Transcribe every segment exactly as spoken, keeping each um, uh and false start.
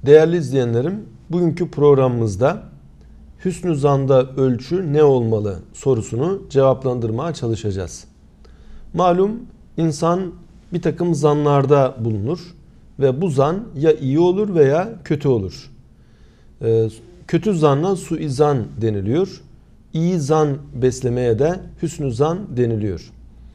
Değerli izleyenlerim, bugünkü programımızda hüsnü zanda ölçü ne olmalı sorusunu cevaplandırmaya çalışacağız. Malum insan bir takım zanlarda bulunur ve bu zan ya iyi olur veya kötü olur. Ee, kötü zanna suizan deniliyor. İyi zan beslemeye de hüsnü zan deniliyor.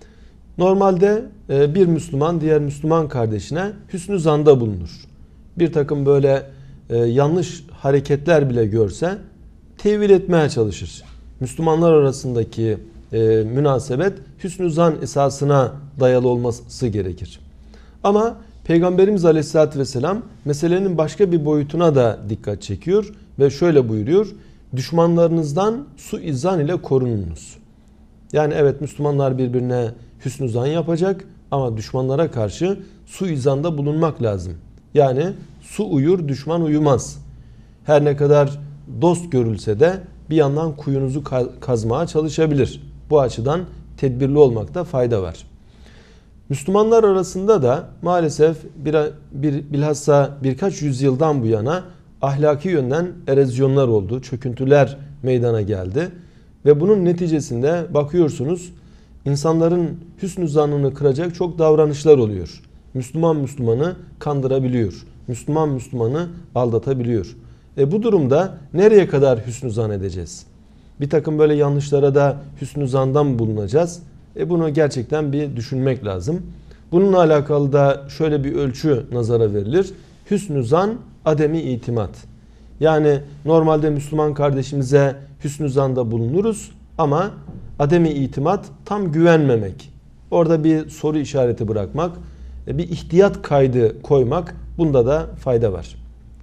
Normalde bir Müslüman diğer Müslüman kardeşine hüsnü zanda bulunur. Bir takım böyle e, yanlış hareketler bile görse tevil etmeye çalışır. Müslümanlar arasındaki e, münasebet hüsnü zan esasına dayalı olması gerekir. Ama Peygamberimiz Aleyhisselatü Vesselam meselenin başka bir boyutuna da dikkat çekiyor ve şöyle buyuruyor: düşmanlarınızdan suizan ile korununuz. Yani evet, Müslümanlar birbirine hüsnü zan yapacak ama düşmanlara karşı suizanda bulunmak lazım. Yani su uyur, düşman uyumaz. Her ne kadar dost görülse de bir yandan kuyunuzu kazmaya çalışabilir. Bu açıdan tedbirli olmakta fayda var. Müslümanlar arasında da maalesef bir, bir, bilhassa birkaç yüzyıldan bu yana ahlaki yönden erozyonlar oldu, çöküntüler meydana geldi. Ve bunun neticesinde bakıyorsunuz insanların hüsnü zannını kıracak çok davranışlar oluyor. Müslüman Müslümanı kandırabiliyor. Müslüman Müslümanı aldatabiliyor. E bu durumda nereye kadar hüsnü zan edeceğiz? Bir takım böyle yanlışlara da hüsnü zandan mı bulunacağız? E bunu gerçekten bir düşünmek lazım. Bununla alakalı da şöyle bir ölçü nazara verilir. Hüsnü zan, ademi itimat. Yani normalde Müslüman kardeşimize hüsnü zanda bulunuruz ama ademi itimat, tam güvenmemek. Orada bir soru işareti bırakmak, bir ihtiyat kaydı koymak, bunda da fayda var.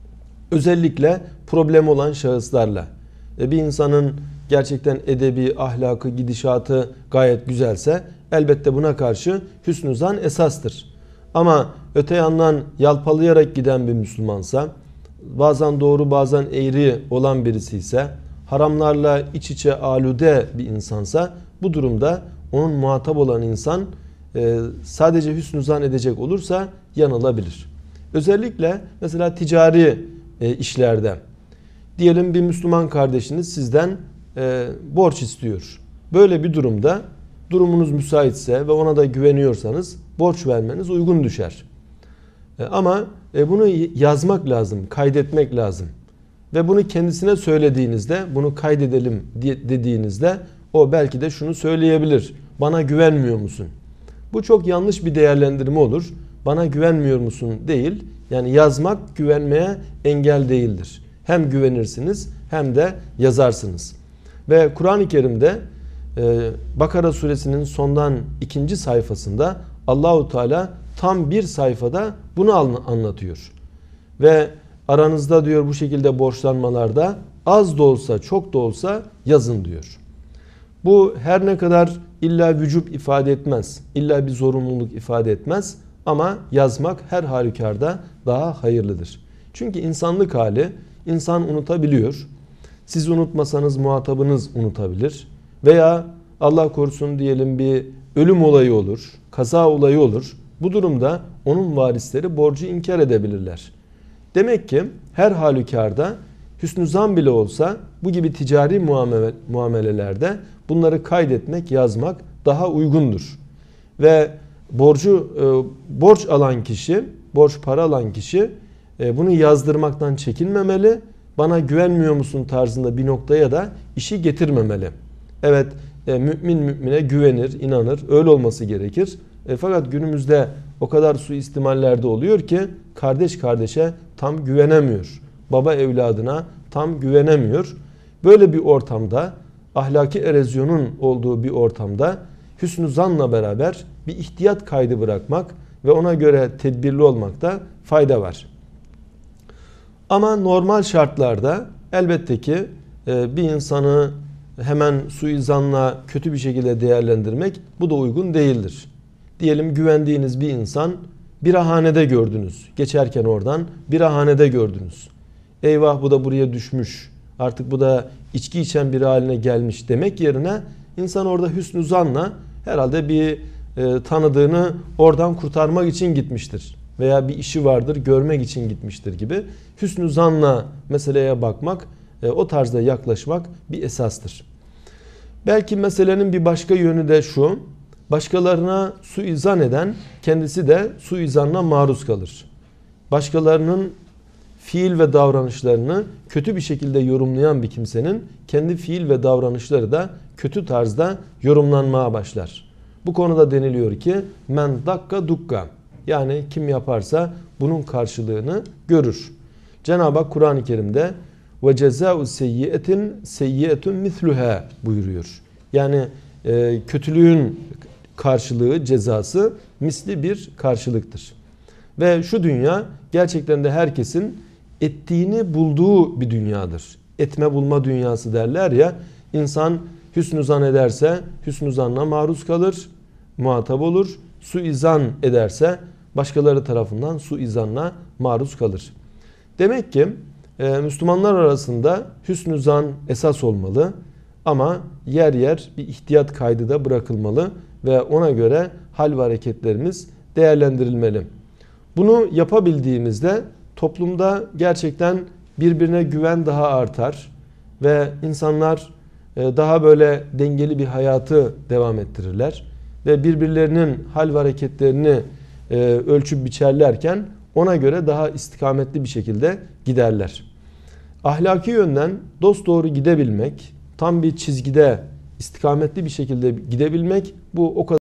Özellikle problem olan şahıslarla. Bir insanın gerçekten edebi, ahlakı, gidişatı gayet güzelse elbette buna karşı hüsnü zan esastır. Ama öte yandan yalpalayarak giden bir Müslümansa, bazen doğru bazen eğri olan birisi ise, haramlarla iç içe alude bir insansa, bu durumda onun muhatap olan insan sadece hüsnü zan edecek olursa yanılabilir. Özellikle mesela ticari işlerde diyelim bir Müslüman kardeşiniz sizden borç istiyor. Böyle bir durumda durumunuz müsaitse ve ona da güveniyorsanız borç vermeniz uygun düşer. Ama bunu yazmak lazım, kaydetmek lazım. Ve bunu kendisine söylediğinizde, bunu kaydedelim dediğinizde o belki de şunu söyleyebilir: bana güvenmiyor musun? Bu çok yanlış bir değerlendirme olur. Bana güvenmiyor musun değil. Yani yazmak güvenmeye engel değildir. Hem güvenirsiniz hem de yazarsınız. Ve Kur'an-ı Kerim'de Bakara suresinin sondan ikinci sayfasında Allahu Teala tam bir sayfada bunu anlatıyor. Ve aranızda diyor bu şekilde borçlanmalarda az da olsa çok da olsa yazın diyor. Bu her ne kadar illa vücub ifade etmez, illa bir zorunluluk ifade etmez ama yazmak her halükarda daha hayırlıdır. Çünkü insanlık hali, insan unutabiliyor. Siz unutmasanız muhatabınız unutabilir. Veya Allah korusun diyelim bir ölüm olayı olur, kaza olayı olur. Bu durumda onun varisleri borcu inkar edebilirler. Demek ki her halükarda hüsnü zan bile olsa bu gibi ticari muamele, muamelelerde bunları kaydetmek, yazmak daha uygundur. Ve borcu e, borç alan kişi, borç para alan kişi e, bunu yazdırmaktan çekinmemeli. Bana güvenmiyor musun tarzında bir noktaya da işi getirmemeli. Evet, e, mümin mümine güvenir, inanır. Öyle olması gerekir. E, fakat günümüzde o kadar suistimallerde oluyor ki kardeş kardeşe tam güvenemiyor. Baba evladına tam güvenemiyor. Böyle bir ortamda, ahlaki erozyonun olduğu bir ortamda hüsnü zanla beraber bir ihtiyat kaydı bırakmak ve ona göre tedbirli olmakta fayda var. Ama normal şartlarda elbette ki bir insanı hemen suizanla kötü bir şekilde değerlendirmek, bu da uygun değildir. Diyelim güvendiğiniz bir insan birahanede gördünüz. Geçerken oradan birahanede gördünüz. Eyvah, bu da buraya düşmüş, artık bu da içki içen biri haline gelmiş demek yerine insan orada hüsnü zanla herhalde bir e, tanıdığını oradan kurtarmak için gitmiştir. veya bir işi vardır, görmek için gitmiştir gibi hüsnü zanla meseleye bakmak, e, o tarzda yaklaşmak bir esastır. Belki meselenin bir başka yönü de şu: başkalarına suizan eden kendisi de suizanla maruz kalır. Başkalarının fiil ve davranışlarını kötü bir şekilde yorumlayan bir kimsenin kendi fiil ve davranışları da kötü tarzda yorumlanmaya başlar. Bu konuda deniliyor ki men dakka dukka, yani kim yaparsa bunun karşılığını görür. Cenab-ı Hak Kur'an-ı Kerim'de ve cezâ'u seyyiyetin seyyiyetun misluha buyuruyor. Yani e, kötülüğün karşılığı, cezası misli bir karşılıktır. Ve şu dünya gerçekten de herkesin ettiğini bulduğu bir dünyadır. Etme bulma dünyası derler ya. İnsan hüsnü zan ederse hüsnü zanla maruz kalır, muhatap olur. Suizan ederse başkaları tarafından suizanla maruz kalır. Demek ki e, Müslümanlar arasında hüsnü zan esas olmalı ama yer yer bir ihtiyat kaydı da bırakılmalı ve ona göre hal ve hareketlerimiz değerlendirilmeli. Bunu yapabildiğimizde toplumda gerçekten birbirine güven daha artar ve insanlar daha böyle dengeli bir hayatı devam ettirirler ve birbirlerinin hal ve hareketlerini ölçüp biçerlerken ona göre daha istikametli bir şekilde giderler. Ahlaki yönden dosdoğru gidebilmek, tam bir çizgide istikametli bir şekilde gidebilmek, bu o kadar